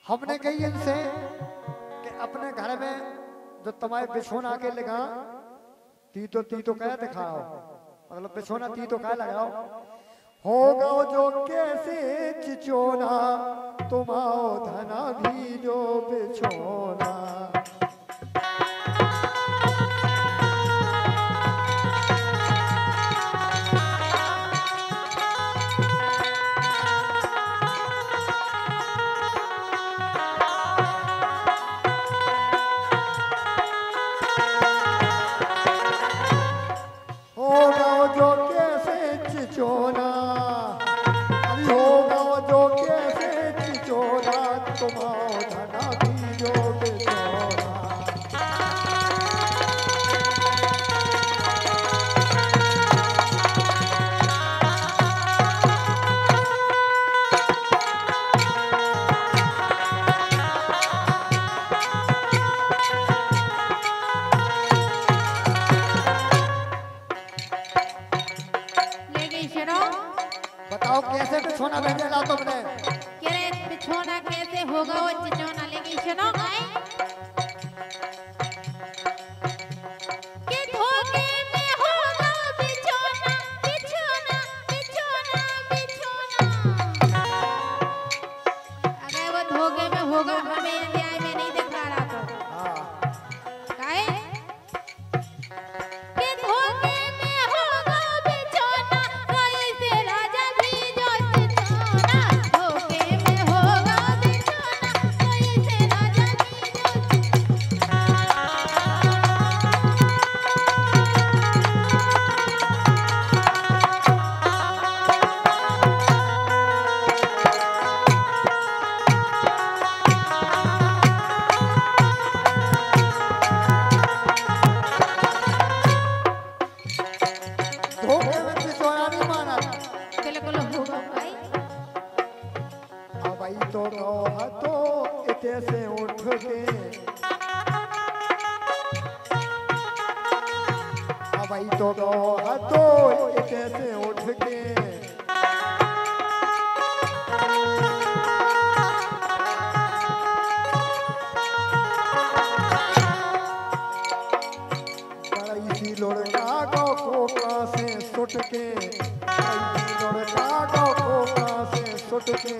हमने कही इनसे कि अपने घर में जो तुम्हारे बिछोना के लगा ती तो कह दिखाओ, मतलब बिछोना ती तो कह लगाओ। होगा जो कैसे चिचोना तुम्हारो धना भी जो बिछोना। बताओ कैसे बिछोना भेजेला तुमने? करे बिछोना कैसे होगा वो चिचोना, लेकिन सुनो भाई कि धोखे में होगा बिछोना बिछोना बिछोना बिछोना। अगर वो धोखे में होगा हमें अन्याय में नहीं दिखा रहा तो काहे से उठ के भाई तो से उठ के बड़ी लड़का को से सुट के लड़का को से सुट के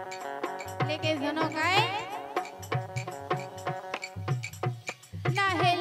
ना है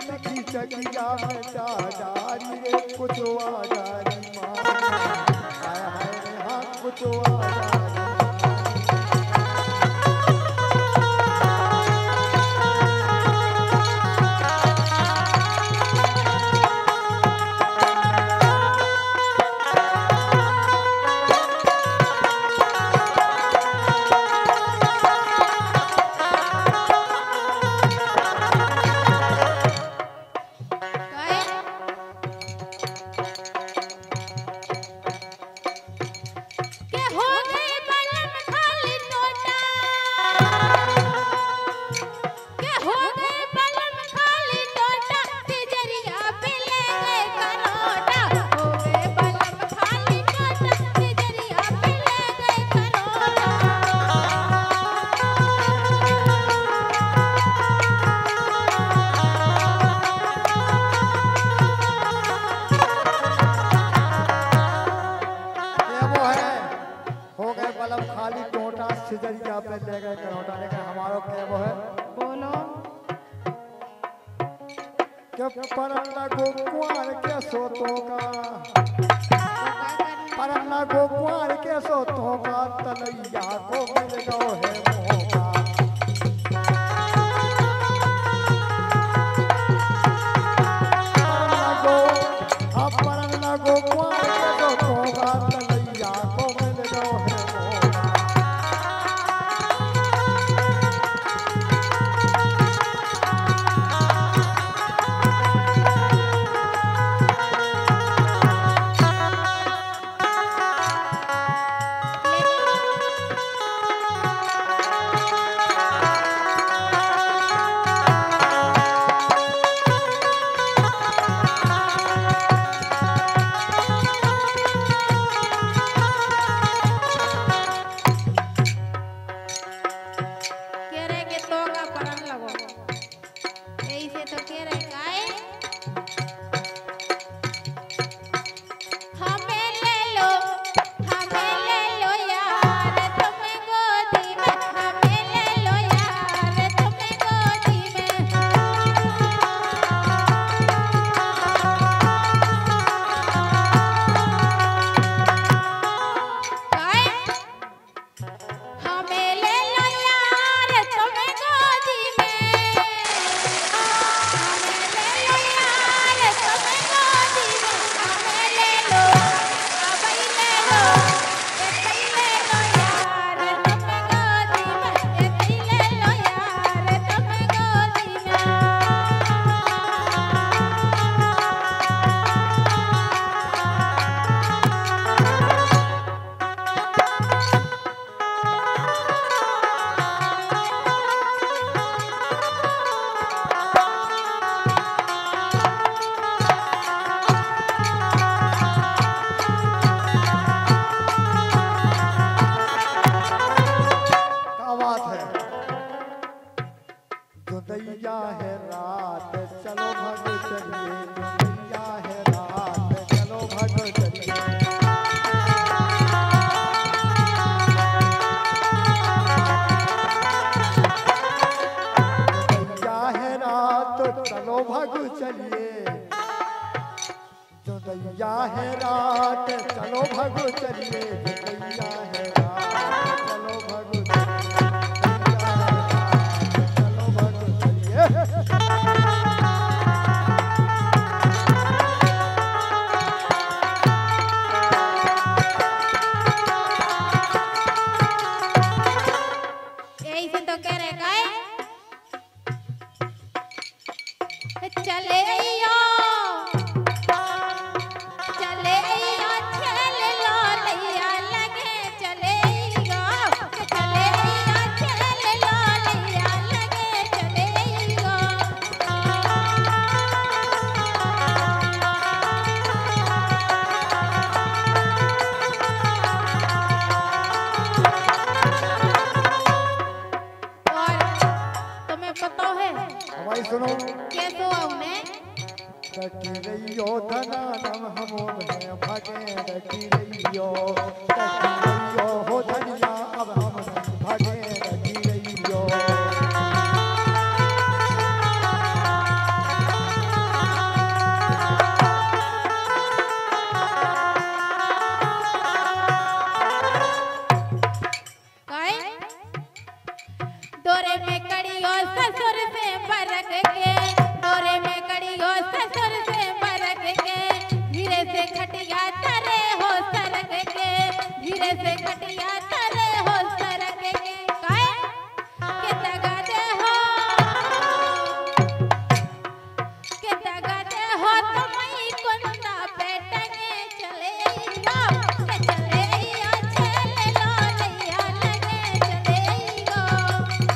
मत खींच किया मैं डारी रे कुछ आजारी माँ हाय हाय रे हाँ कुछ आजारी सिजरिया पे ले गए करोटा लेकर हमारो के वो है बोलो के परन्ना गो कुआर के सोतों का परन्ना गो कुआर के सोतों का तलैया को मिल गयो है मोका परन्ना गो कुआर के सोतों का तलैया को मिल गयो है दैया है रात चलो भग चलिए दैया है रात चलो भग चलिए दैया है रात चलो भग चलिए जो दैया है रात चलो भग चलिए दैया है रात चलो भग सुनो कैसो औने डटी रहियो धनानम हमो में भागे डटी रहियो हो धनिया अब हम भागे डटी रहियो खटिया तले हो सरक के काय के दगा दे हो तो मई कुंदा बेटने चले लो के चले या चले लो नैया लगे चले गो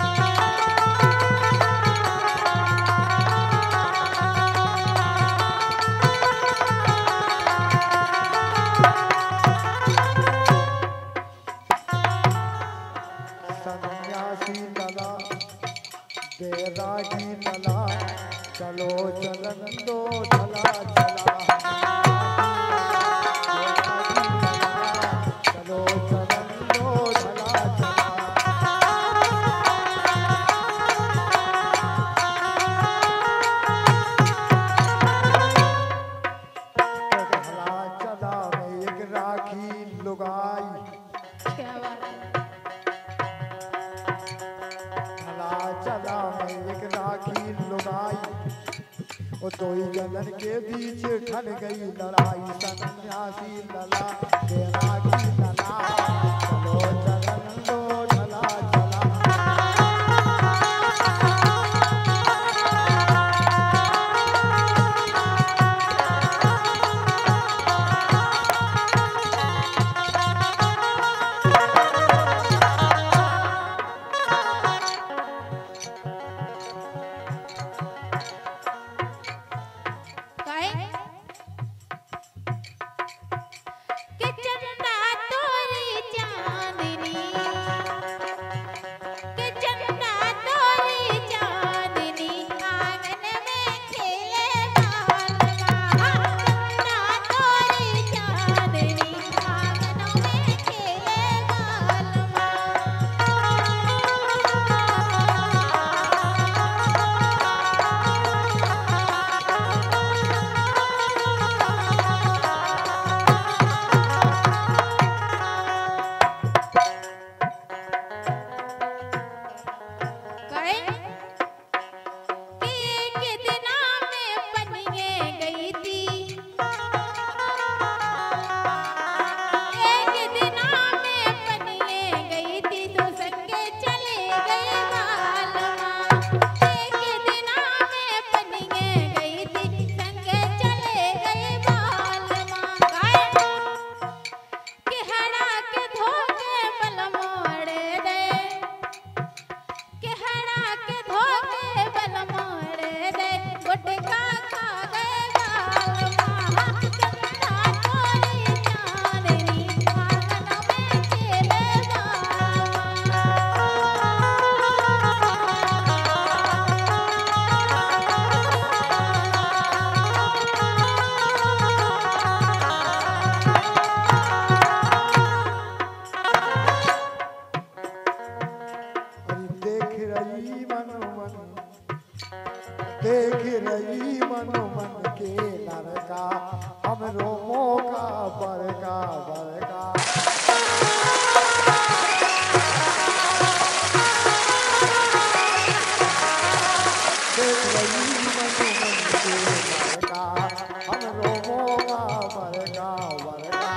सन्यासी लला बैरागी लला चलो चलन दो चला चला चलो चलन दो चला चला भला चला में एक राखी लुगाई क्या बात है भला चला में एक राखी लुगाई वो दो ही जनन के बीच ठन गई लड़ाई सन्यासी लला बैरागी लला चलो चलन दो चला चला काय के चंदा तोरी चांदनी के चंदा तोरी चांदनी आंगन में खेले बालवा चंदा तोरी चांदनी आंगन में खेले काय के दिना में बनिए गई थी एक दिना में बनिए गई थी तो संगे चले गए बालवा एक दिना में बनिए गई थी संगे चले गए बालवा काय के हरा के धोके बल मोड़े दे के हरा के धोके बल मोड़े दे गुटका खा गए बालवा चंदा तोरी चांदनी आंगन में खेले अरे देख रही मन मन देख रही मन मन के लड़का हम रोमो का बड़का बड़का देख रही मन मन के लड़का हम रोमो का बड़का बड़का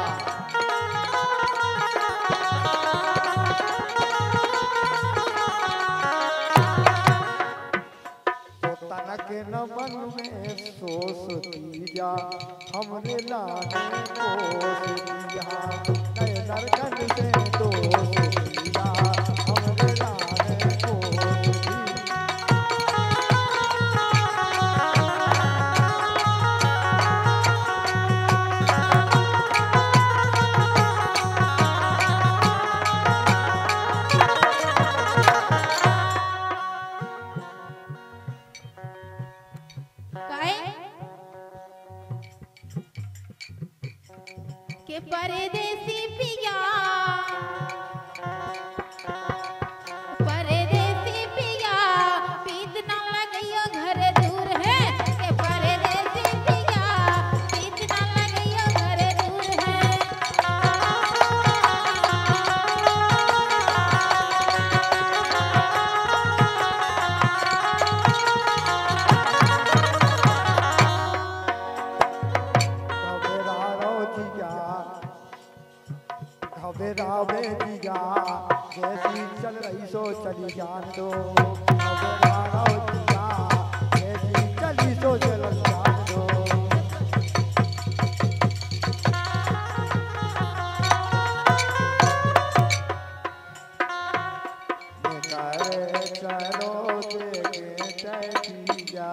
तो तनक न मन में सोच दिया हमने लाने को दिया नए नरकन से दोष दिया हमने लाने को दिया काय के परदेसी पिया परदेसी पिया पीत न लगियो घर दूर है के परदेसी पिया पीत न लगियो घर दूर है गावे जीजा जैसी चल रही सो चली जान दो गाओ जीजा जैसी चली सो चल जान दो चलो देखे चली जा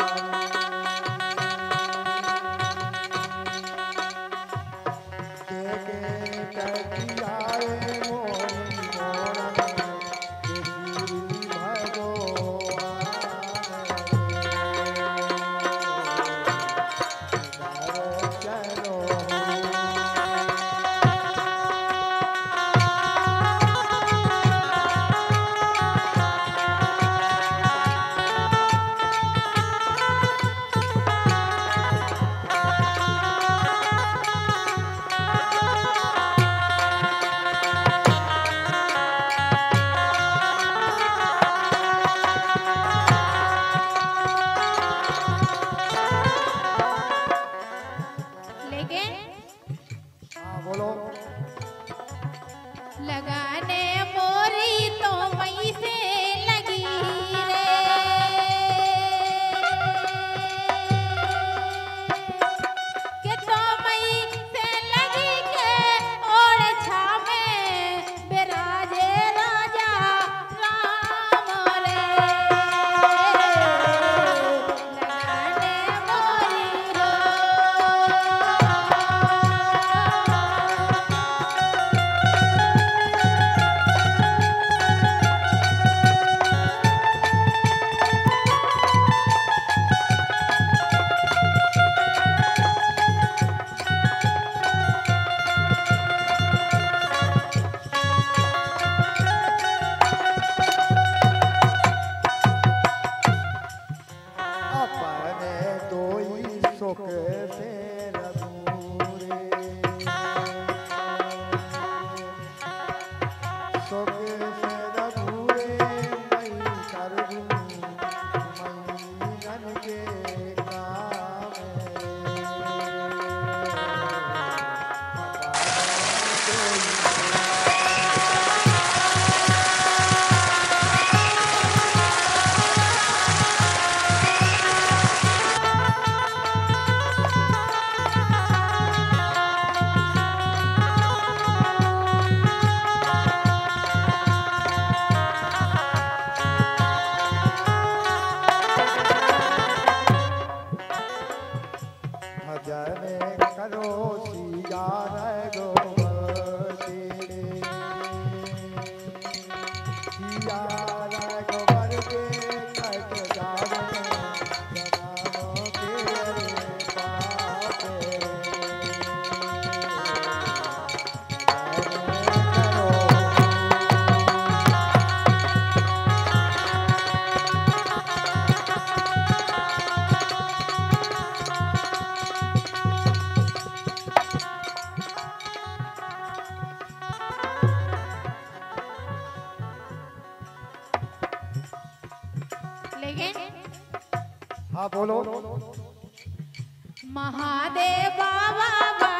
लगाने मोरी तो मई से लगी रे के तो मई से लगी के ओढ़ छामे बिराजे राजा राम रे लगाने मोरी रो हाँ बोलो महादेव बाबा